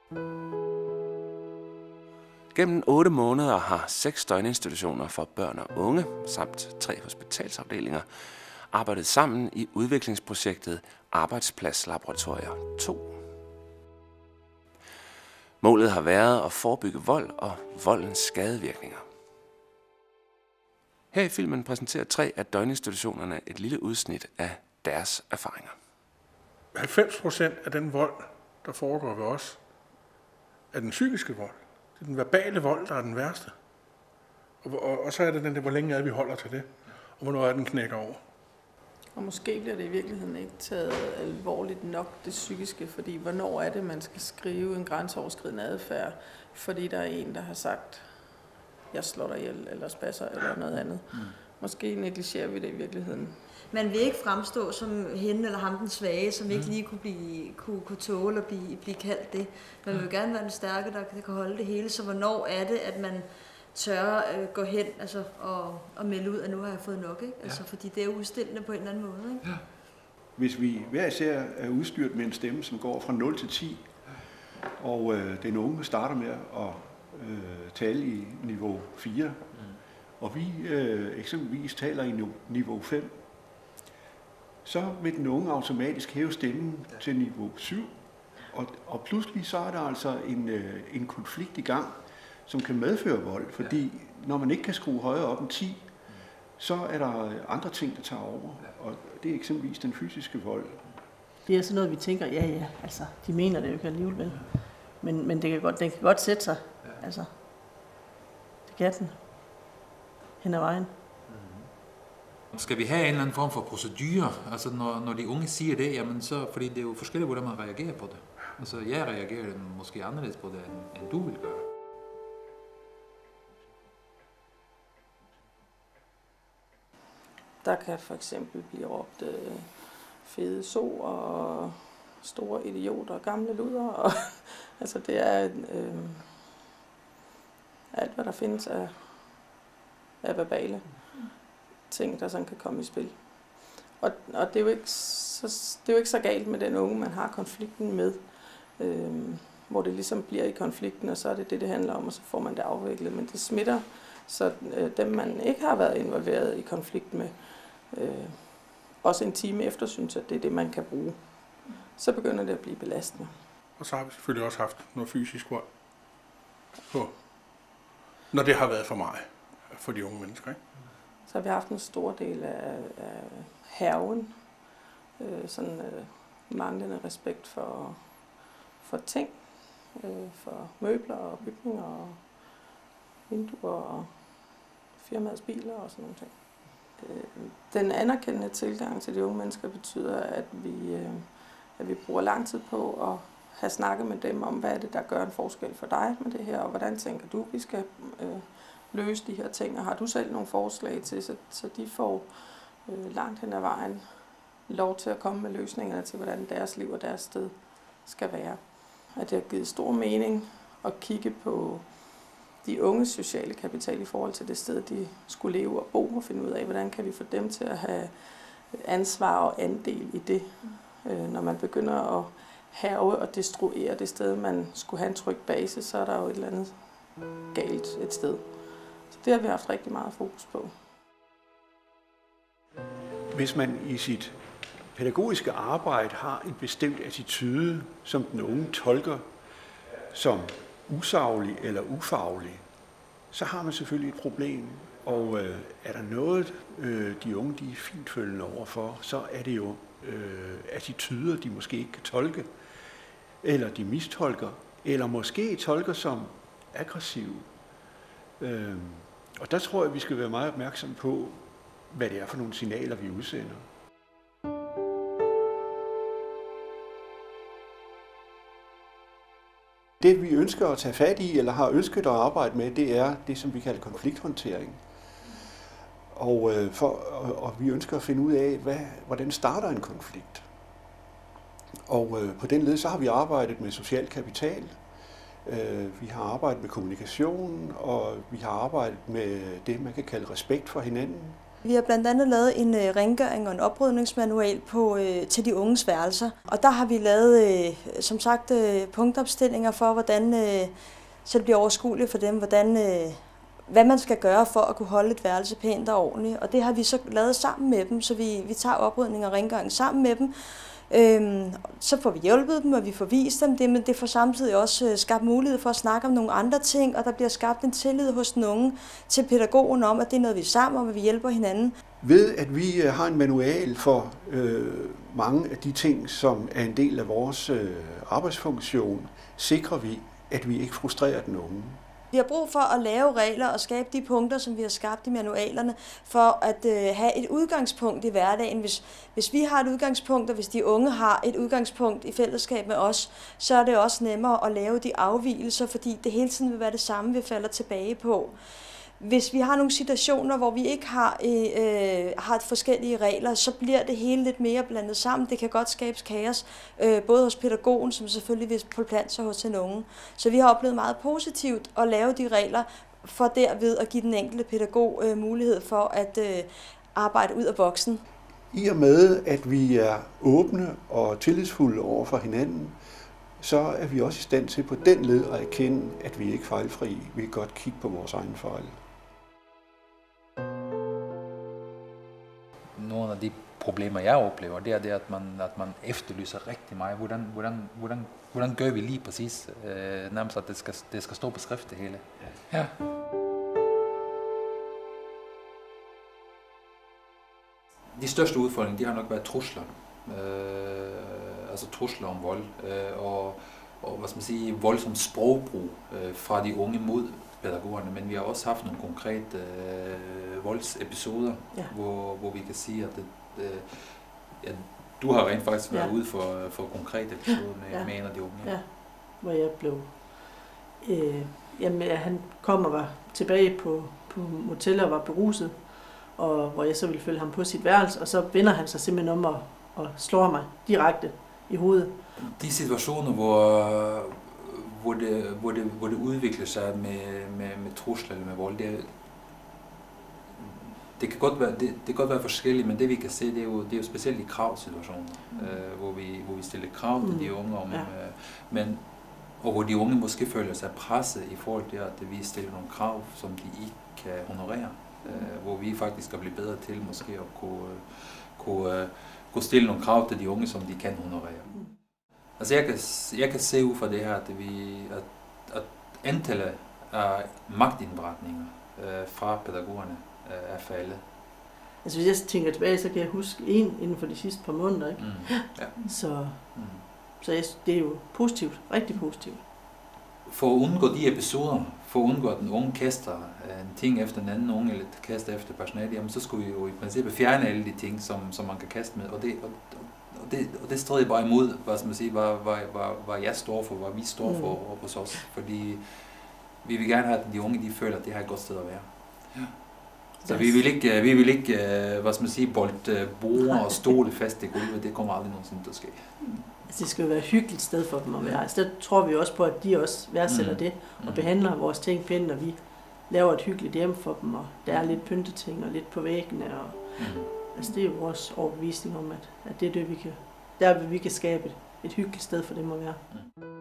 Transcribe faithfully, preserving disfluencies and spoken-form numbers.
Gennem otte måneder har seks døgninstitutioner for børn og unge, samt tre hospitalsafdelinger, arbejdet sammen i udviklingsprojektet Arbejdspladslaboratorier to. Målet har været at forebygge vold og voldens skadevirkninger. Her i filmen præsenterer tre af døgninstitutionerne et lille udsnit af deres erfaringer. halvfems procent af den vold, der foregår ved os, er den psykiske vold. Det er den verbale vold, der er den værste. Og, og, og så er det den der, hvor længe er vi holder til det, og hvornår er den knækker over. Og måske bliver det i virkeligheden ikke taget alvorligt nok, det psykiske, fordi hvornår er det, man skal skrive en grænseoverskridende adfærd, fordi der er en, der har sagt, jeg slår dig ihjel, eller spasser, eller noget andet. Mm. Måske negligerer vi det i virkeligheden. Man vil ikke fremstå som hende eller ham den svage, som ikke lige kunne, blive, kunne, kunne tåle at blive, blive kaldt det. Man vil gerne være den stærke, der, der kan holde det hele. Så hvornår er det, at man tør øh, gå hen altså, og, og melde ud, at nu har jeg fået nok? Ikke? Altså, ja. Fordi det er udstillende på en eller anden måde. Ikke? Ja. Hvis vi hver især er udstyret med en stemme, som går fra nul til ti, og øh, den unge starter med at øh, tale i niveau fire, mm. og vi øh, eksempelvis taler i niveau fem, så vil den unge automatisk hæve stemmen ja. til niveau syv, og, og pludselig så er der altså en, øh, en konflikt i gang, som kan medføre vold, fordi ja. når man ikke kan skrue højere op end ti, mm. så er der andre ting, der tager over, og det er eksempelvis den fysiske vold. Det er sådan noget, vi tænker, ja ja, altså, de mener det jo ikke alligevel vel. Men, men det kan godt, den kan godt sætte sig, altså, det kan den, hen ad vejen. Skal vi have en eller anden form for procedure, altså når, når de unge siger det, jamen så, fordi det er jo forskelligt, hvordan man reagerer på det. Altså jeg reagerer måske anderledes på det, end, end du vil gøre. Der kan for eksempel blive råbt øh, fede so og store idioter og gamle luder. Og, altså det er øh, alt, hvad der findes af, af verbale ting, der sådan kan komme i spil. Og, og det, er jo ikke så, det er jo ikke så galt med den unge, man har konflikten med, øh, hvor det ligesom bliver i konflikten, og så er det det, det handler om, og så får man det afviklet. Men det smitter, så øh, dem, man ikke har været involveret i konflikt med, øh, også en time efter, synes at det er det, man kan bruge. Så begynder det at blive belastende. Og så har vi selvfølgelig også haft noget fysisk vold på, når det har været for meget for de unge mennesker, ikke? Så har vi haft en stor del af, af hærgen, øh, sådan øh, manglende respekt for, for ting, øh, for møbler og bygninger og vinduer og firmaets biler og sådan nogle ting. Øh, den anerkendende tilgang til de unge mennesker betyder, at vi, øh, at vi bruger lang tid på at have snakket med dem om, hvad er det, der gør en forskel for dig med det her, og hvordan tænker du, vi skal øh, løse de her ting, og har du selv nogle forslag til, så, så de får øh, langt hen ad vejen lov til at komme med løsningerne til, hvordan deres liv og deres sted skal være. At det har givet stor mening at kigge på de unges sociale kapital i forhold til det sted, de skulle leve og bo, og finde ud af, hvordan kan vi få dem til at have ansvar og andel i det, øh, når man begynder at hærge og destruere det sted, man skulle have en tryg base, så er der jo et eller andet galt et sted. Så det har vi haft rigtig meget fokus på. Hvis man i sit pædagogiske arbejde har en bestemt attitude, som den unge tolker som usaglig eller ufaglig, så har man selvfølgelig et problem. Og øh, er der noget, øh, de unge de er fintfølgende overfor, så er det jo øh, attityder, de måske ikke kan tolke, eller de mistolker, eller måske tolker som aggressive. Øh, og der tror jeg, vi skal være meget opmærksomme på, hvad det er for nogle signaler, vi udsender. Det vi ønsker at tage fat i, eller har ønsket at arbejde med, det er det, som vi kalder konflikthåndtering. Og, øh, for, og, og vi ønsker at finde ud af, hvad, hvordan starter en konflikt. Og øh, på den led så har vi arbejdet med social kapital, øh, vi har arbejdet med kommunikation, og vi har arbejdet med det, man kan kalde respekt for hinanden. Vi har blandt andet lavet en øh, rengøring og en oprydningsmanual på, øh, til de unges værelser. Og der har vi lavet, øh, som sagt, øh, punktopstillinger for, hvordan, øh, så det bliver overskueligt for dem, hvordan, øh, hvad man skal gøre for at kunne holde et værelse pænt og ordentligt. Og det har vi så lavet sammen med dem, så vi, vi tager oprydning og rengøring sammen med dem. Øhm, så får vi hjulpet dem, og vi får vist dem det, men det får samtidig også øh, skabt mulighed for at snakke om nogle andre ting, og der bliver skabt en tillid hos den unge til pædagogen om, at det er noget, vi er sammen om, og vi hjælper hinanden. Ved at vi har en manual for øh, mange af de ting, som er en del af vores øh, arbejdsfunktion, sikrer vi, at vi ikke frustrerer den unge. Vi har brug for at lave regler og skabe de punkter, som vi har skabt i manualerne, for at øh, have et udgangspunkt i hverdagen. Hvis, hvis vi har et udgangspunkt, og hvis de unge har et udgangspunkt i fællesskab med os, så er det også nemmere at lave de afvigelser, fordi det hele tiden vil være det samme, vi falder tilbage på. Hvis vi har nogle situationer, hvor vi ikke har, øh, har forskellige regler, så bliver det hele lidt mere blandet sammen. Det kan godt skabe kaos, øh, både hos pædagogen, som selvfølgelig vil forplante sig hos den unge. Så vi har oplevet meget positivt at lave de regler, for derved at give den enkelte pædagog øh, mulighed for at øh, arbejde ud af boksen. I og med, at vi er åbne og tillidsfulde over for hinanden, så er vi også i stand til på den led at erkende, at vi ikke er fejlfri. Vi kan godt kigge på vores egen fejl. Nogle af de problemer, jeg oplever, det er det, at man, at man efterlyser rigtig meget. Hvordan, hvordan, hvordan, hvordan gør vi lige præcis? Øh, nærmest, at det skal, det skal stå på skrift, det hele. Ja. De største udfordringer, de har nok været trusler. Øh, altså trusler om vold. Øh, og, og hvad skal man sige, voldsom sprogbrug øh, fra de unge mod pædagogerne, men vi har også haft nogle konkrete øh, voldsepisoder, ja. hvor, hvor vi kan sige, at det, øh, ja, du har rent faktisk været ja. ude for, for konkrete episoder med, ja. med en af de unge. Ja, hvor jeg blev... Øh, jamen, han kom og var tilbage på, på motel og var beruset, og hvor jeg så ville følge ham på sit værelse, og så vender han sig simpelthen om og, og slår mig direkte i hovedet. De situationer, hvor hvor det, hvor det, hvor det udvikler sig med, med, med trusler eller med vold, det, er, det, kan godt være, det, det kan godt være forskelligt, men det vi kan se, det er jo, det er jo specielt i kravsituationer, mm. øh, hvor, vi, hvor vi stiller krav til mm. de unge, om, ja. øh, men, og hvor de unge måske føler sig presset i forhold til, at vi stiller nogle krav, som de ikke kan honorere, øh, hvor vi faktisk skal blive bedre til måske at kunne, kunne, kunne stille nogle krav til de unge, som de kan honorere. Mm. Altså jeg kan, jeg kan se ud fra det her, at, vi, at, at antallet af magtindberetninger øh, fra pædagogerne øh, er faldet. Altså hvis jeg tænker tilbage, så kan jeg huske en inden for de sidste par måneder, ikke? Mm. Ja. Så, mm. så jeg, det er jo positivt, rigtig positivt. For at undgå de episoder, for at undgå at den unge kaster en ting efter den anden unge, eller kaster efter personalet, jamen så skulle vi jo i princippet fjerne alle de ting, som, som man kan kaste med, og det, og, Og det, og det strider bare imod, hvad, skal man sige, hvad, hvad, hvad, hvad jeg står for, hvad vi står for mm. hos os. Fordi vi vil gerne have, at de unge de føler, at det her er et godt sted at være. Ja. Så yes. vi vil ikke, vi vil ikke hvad skal man sige, bolde borde og stole fast i gulvet. Det kommer aldrig nogensinde til at ske. Altså, det skal jo være et hyggeligt sted for dem at være. Altså, der tror vi også på, at de også værdsætter mm. det og mm. behandler vores ting pænt, og vi laver et hyggeligt hjem for dem, og der er lidt pynteting og lidt på væggene. Og, mm. Altså, det er jo vores overbevisning om, at, at det er det, vi kan, der vi kan skabe et, et hyggeligt sted for dem at være. Mm.